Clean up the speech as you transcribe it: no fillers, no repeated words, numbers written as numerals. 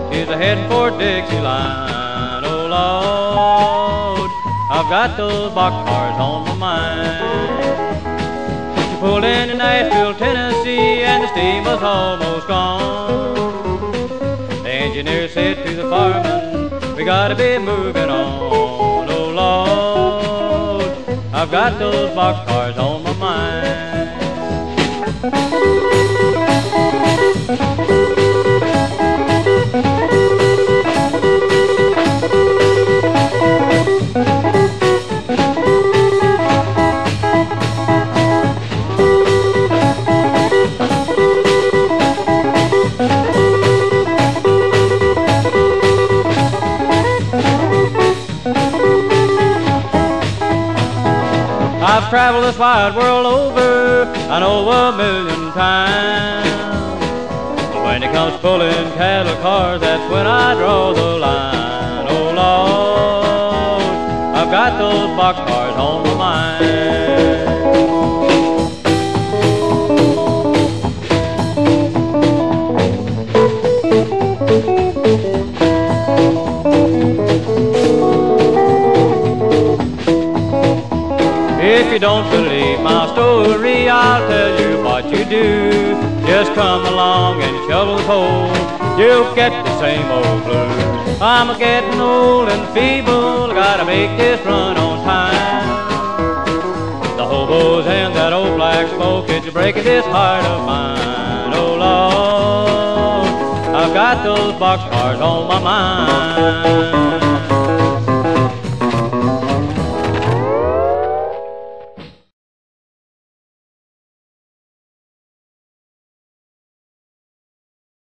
is heading for Dixieland. Oh Lord, I've got those boxcars on my mind. She pulled into Nashville, Tennessee, and the steam was almost gone. The engineer said to the fireman, we gotta be moving on. Oh Lord, I've got those boxcars on my mind. I've traveled this wide world over, I know a million times. But when it comes to pulling cattle cars, that's when I draw the line. Oh Lord, I've got those boxcars on my mind. If you don't believe my story, I'll tell you what you do. Just come along and shovel the coal, you'll get the same old blues. I'm getting old and feeble, gotta make this run on time. The hobos and that old black smoke, it's breaking this heart of mine. Oh Lord, I've got those boxcars on my mind.